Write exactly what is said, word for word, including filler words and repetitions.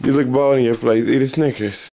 You look bored in your place. Eat a Snickers.